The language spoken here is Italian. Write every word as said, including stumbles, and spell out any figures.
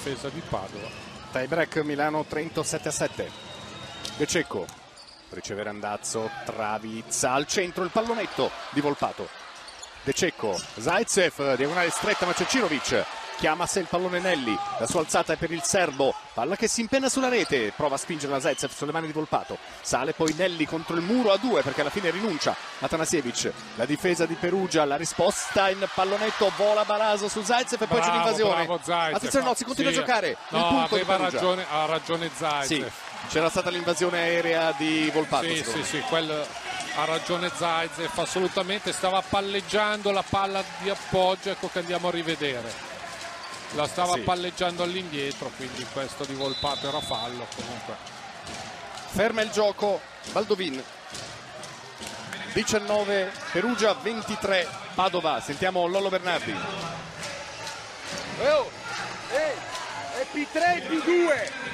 difesa di Padova. Tie break Milano Trento sette a sette. De Cecco riceve Randazzo, Travizza al centro, il pallonetto di Volpato. De Cecco, Zaitsev, diagonale stretta ma c'è Cirovic, chiama a sé il pallone Nelli, la sua alzata è per il serbo, palla che si impenna sulla rete, prova a spingere la Zaitsev sulle mani di Volpato, sale poi Nelli contro il muro a due perché alla fine rinuncia Atanasievic, la difesa di Perugia, la risposta in pallonetto, vola Baraso su Zaitsev e poi c'è l'invasione. Attenzione, no, si continua sì. a giocare, no, il punto aveva di Perugia. ragione, ha ragione Zaitsev. Sì, c'era stata l'invasione aerea di Volpato. Sì, sì, sì, quel, ha ragione Zaitsev, assolutamente, stava palleggiando la palla di appoggio, ecco che andiamo a rivedere. La stava sì. palleggiando all'indietro, quindi questo di Volpato era fallo comunque. Ferma il gioco Baldovin. diciannove Perugia, ventitré Padova. Sentiamo Lollo Bernardi. Oh, ehi, è P tre P due.